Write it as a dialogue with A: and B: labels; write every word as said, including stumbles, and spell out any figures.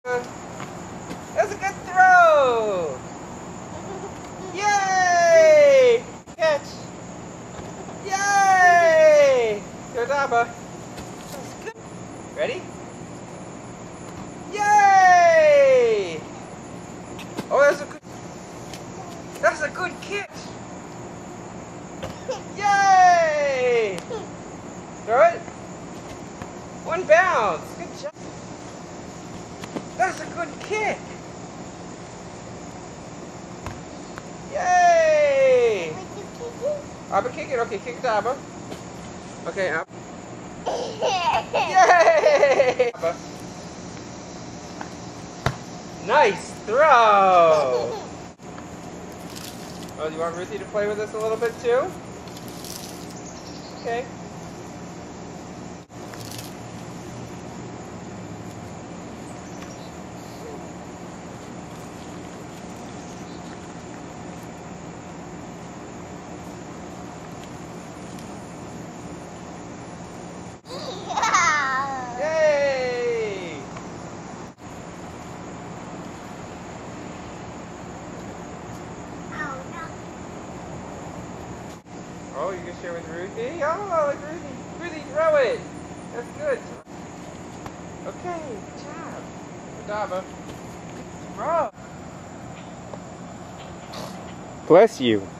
A: That's a good throw! Yay! Catch! Yay! Go Daba. Ready? Yay! Oh, that's a good. That's a good catch. Yay! Throw it. One bounce. Good job. That's a good kick. Yay! Abba, kick it. Okay, kick it to Abba. Okay, Abba. Yay! Abba. Nice throw! Oh, do you want Ruthie to play with us a little bit too? Okay. Yay! Oh, you can share with Ruthie? Oh, like Ruthie. Ruthie, throw it. That's good. Okay, good job. Good job, Daba. Throw. Bless you.